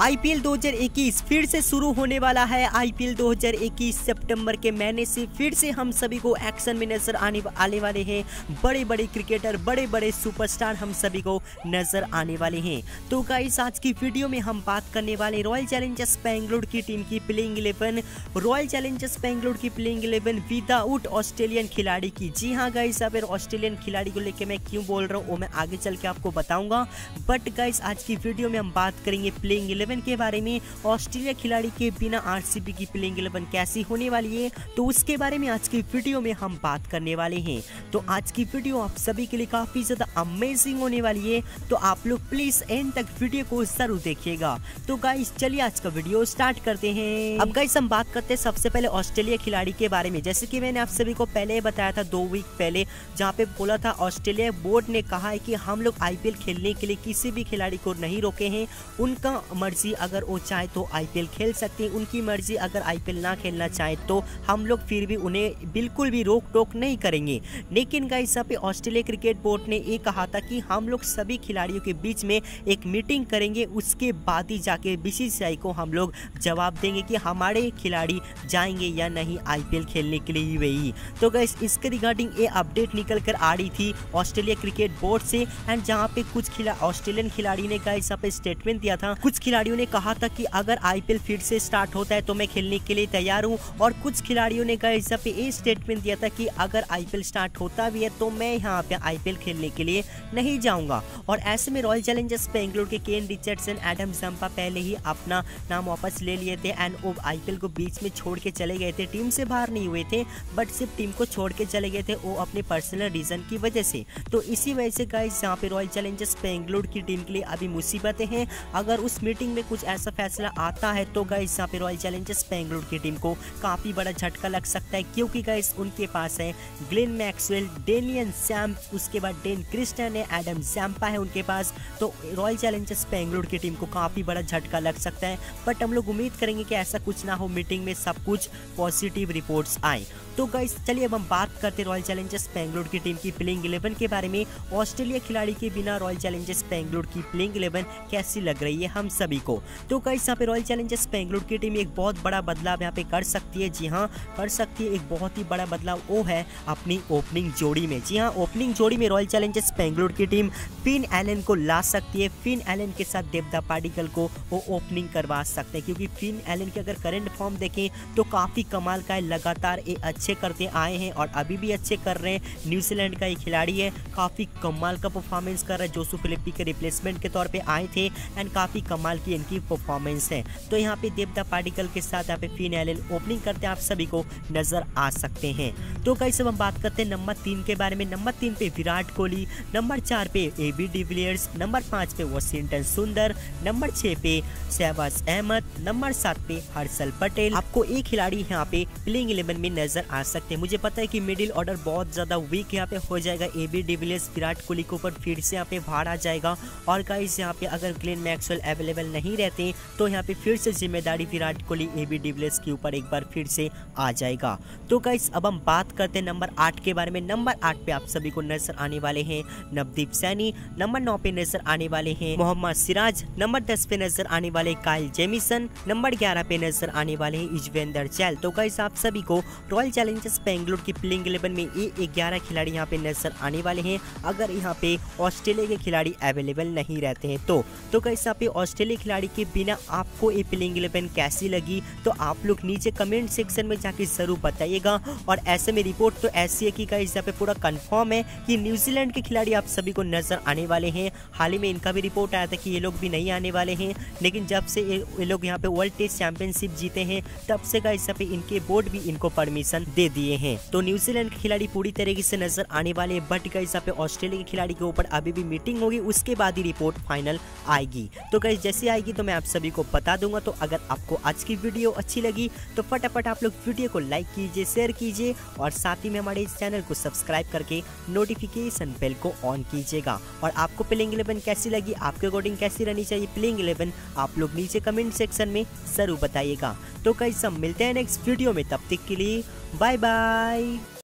IPL 2021 फिर से शुरू होने वाला है। आईपीएल 2021 सितंबर के महीने से फिर से हम सभी को एक्शन में नजर आने वाले हैं। बड़े बड़े क्रिकेटर, बड़े बड़े सुपरस्टार हम सभी को नजर आने वाले हैं। तो गाइस, आज की वीडियो में हम बात करने वाले रॉयल चैलेंजर्स बेंगलुरु की टीम की प्लेइंग 11। रॉयल चैलेंजर्स बेंगलुरु की प्लेइंग 11 विदाउट ऑस्ट्रेलियन खिलाड़ी की। जी हाँ गाइस, अब ऑस्ट्रेलियन खिलाड़ी को लेकर मैं क्यों बोल रहा हूँ वो मैं आगे चल के आपको बताऊंगा। बट गाइस, आज की वीडियो में हम बात करेंगे प्लेइंग 11 के बारे में। ऑस्ट्रेलिया खिलाड़ी के बिना आरसीबी की प्लेइंग 11 कैसी होने वाली है, तो उसके बारे में आज की वीडियो में हम बात करने वाले हैं। तो आज की वीडियो आप सभी के लिए काफी ज्यादा अमेजिंग होने वाली है, तो आप लोग प्लीज एंड तक वीडियो को जरूर देखिएगा। तो गाइस, चलिए आज का वीडियो स्टार्ट करते हैं। अब गाइस, हम बात करते हैं सबसे पहले ऑस्ट्रेलिया खिलाड़ी के बारे में। जैसे कि मैंने आप सभी को पहले बताया था 2 वीक पहले, जहाँ पे बोला था ऑस्ट्रेलिया बोर्ड ने कहा है कि हम लोग आईपीएल खेलने के लिए किसी भी खिलाड़ी को नहीं रोके हैं। उनका मर्जी, अगर वो चाहे तो आईपीएल खेल सकते हैं, उनकी मर्जी अगर आईपीएल ना खेलना चाहे तो हम लोग फिर भी उन्हें बिल्कुल भी रोक टोक नहीं करेंगे। लेकिन गाइस, यहाँ पे ऑस्ट्रेलिया क्रिकेट बोर्ड ने ये कहा था कि हम लोग सभी खिलाड़ियों के बीच में एक मीटिंग करेंगे, उसके बाद ही जाके बीसीसीआई को हम लोग जवाब देंगे कि हमारे खिलाड़ी जाएंगे या नहीं आईपीएल खेलने के लिए यूएई। तो गाइस, इसके रिगार्डिंग ये अपडेट निकल कर आ रही थी ऑस्ट्रेलिया क्रिकेट बोर्ड से। एंड जहाँ पे कुछ ऑस्ट्रेलियन खिलाड़ी ने गाइस यहाँ पे स्टेटमेंट दिया था। कुछ खिलाड़ियों ने कहा था कि अगर आईपीएल फिर से स्टार्ट होता है तो मैं खेलने के लिए तैयार हूं, और कुछ खिलाड़ियों ने गाइस यहाँ पे ये स्टेटमेंट दिया था कि अगर आईपीएल स्टार्ट होता भी है तो मैं यहाँ पे आईपीएल खेलने के लिए नहीं जाऊंगा। और ऐसे में रॉयल चैलेंजर्स बेंगलुरु के केन रिचर्डसन, एडम जंपा पहले ही अपना नाम वापस ले लिए थे एंड वो आईपीएल को बीच में छोड़ के चले गए थे। टीम से बाहर नहीं हुए थे, बट सिर्फ टीम को छोड़ के चले गए थे वो अपने पर्सनल रीजन की वजह से। तो इसी वजह से गाइस, यहाँ पे रॉयल चैलेंजर्स बेंगलुरु की टीम के लिए अभी मुसीबतें हैं। अगर उस मीटिंग में कुछ ऐसा फैसला आता है तो गाइस, यहाँ पे रॉयल चैलेंजर्स बेंगलुरु की टीम को काफी बड़ा झटका लग सकता है, क्योंकि गाइस उनके पास है ग्लेन मैक्सवेल, डेनियन सैम, उसके बाद डेन क्रिस्टन है, एडम जंपा है उनके पास। तो रॉयल चैलेंजर्स बेंगलुरु की टीम को काफी बड़ा झटका लग सकता है, बट हम लोग उम्मीद करेंगे कि ऐसा कुछ ना हो, मीटिंग में सब कुछ पॉजिटिव रिपोर्ट्स आए। तो गाइस, चलिए अब हम बात करते हैं रॉयल चैलेंजर्स बेंगलुरु की टीम की प्लेइंग 11 के बारे में। ऑस्ट्रेलिया खिलाड़ी के बिना रॉयल चैलेंजर्स बेंगलुरु की प्लेइंग 11 कैसी लग रही है हम सभी को। तो गाइस, यहाँ पे रॉयल चैलेंजर्स बेंगलुरु की टीम एक बहुत बड़ा बदलाव यहाँ पे कर सकती है। जी हाँ, कर सकती है। एक बहुत ही बड़ा बदलाव वो है अपनी ओपनिंग जोड़ी में। जी हाँ, ओपनिंग जोड़ी में रॉयल चैलेंजर्स बेंगलुरु की टीम फिन एलन को ला सकती है। फिन एलन के साथ देवदा पाडिक्कल को वो ओपनिंग करवा सकते हैं, क्योंकि फिन एलन के अगर करंट फॉर्म देखें तो काफ़ी कमाल का है। लगातार ये अच्छे करते आए हैं और अभी भी अच्छे कर रहे हैं। न्यूजीलैंड का ये खिलाड़ी है, काफ़ी कमाल का परफॉर्मेंस कर रहा है। जोसू फिलिप्पी के रिप्लेसमेंट के तौर पे आए थे एंड काफ़ी कमाल की इनकी परफॉर्मेंस है। तो यहाँ पे देवदा पाडिक्कल के साथ यहाँ पे फिन एलन ओपनिंग करते आप सभी को नजर आ सकते हैं। तो गाइस, अब हम बात करते हैं नंबर 3 के बारे में। नंबर 3 पे विराट कोहली, नंबर 4 पे एबी डिविलियर्स, नंबर 5 पे वॉशिंगटन सुंदर, नंबर 6 पे शहबाज अहमद, नंबर 7 पे हर्षल पटेल। आपको एक खिलाड़ी यहाँ पे प्लेइंग 11 में नजर आ सकते हैं। मुझे पता है कि मिडिल ऑर्डर बहुत ज्यादा वीक यहाँ पे हो जाएगा। एबी डिविलियर्स विराट कोहली के ऊपर फिर से यहाँ पे भार आ जाएगा, और गाइस यहाँ पे अगर ग्लेन मैक्सवेल अवेलेबल नहीं रहते तो यहाँ पे फिर से जिम्मेदारी विराट कोहली एबी डिविलियर्स के ऊपर एक बार फिर से आ जाएगा। तो गाइस, अब हम बात करते हैं नंबर 8 के बारे में। नंबर 8 पे आप सभी को नजर आने वाले हैं नवदीप सैनी, नंबर 9 पे नजर आने वाले हैं मोहम्मद सिराज, नंबर 10 पे नजर आने वाले काइल जेमिसन, नंबर 11 पे नजर आने वाले हैं युजवेंद्र चहल। तो गाइस, आप सभी को रॉयल चैलेंजर्स बेंगलुरु की प्लेइंग 11 में ये 11 खिलाड़ी यहाँ पे नजर आने वाले हैं, अगर यहाँ पे ऑस्ट्रेलिया के खिलाड़ी अवेलेबल नहीं रहते हैं तो गाइस, यहाँ पे ऑस्ट्रेलिया खिलाड़ी के बिना आपको ये प्लेइंग 11 कैसी लगी, तो आप लोग नीचे कमेंट सेक्शन में जाके जरूर बताइएगा। और ऐसे में रिपोर्ट तो ऐसी है कि गाइस, यहाँ पे पूरा कंफर्म है कि न्यूजीलैंड के खिलाड़ी आप सभी को नजर आने वाले हैं। हाल ही में इनका भी रिपोर्ट आया था कि ये लोग भी नहीं आने वाले हैं, लेकिन जब से ये लोग यहाँ पे वर्ल्ड टेस्ट चैंपियनशिप जीते हैं तब से गाइस यहाँ पे इनके बोर्ड भी इनको परमिशन दे दिए हैं। तो न्यूजीलैंड के खिलाड़ी पूरी तरीके से नजर आने वाले हैं, बट गाइस यहाँ पे ऑस्ट्रेलिया के खिलाड़ी के ऊपर अभी भी मीटिंग होगी, उसके बाद ही रिपोर्ट फाइनल आएगी। तो गाइस, जैसे आएगी तो मैं आप सभी को बता दूंगा। तो अगर आपको आज की वीडियो अच्छी लगी तो फटाफट आप लोग वीडियो को लाइक कीजिए, शेयर कीजिए, और साथ ही में हमारे इस चैनल को सब्सक्राइब करके नोटिफिकेशन बेल को ऑन कीजिएगा। और आपको प्लेइंग 11 कैसी लगी, आपके अकॉर्डिंग कैसी रहनी चाहिए प्लेइंग 11, आप लोग नीचे कमेंट सेक्शन में जरूर बताइएगा। तो गाइस, हम मिलते हैं नेक्स्ट वीडियो में, तब तक के लिए बाय बाय।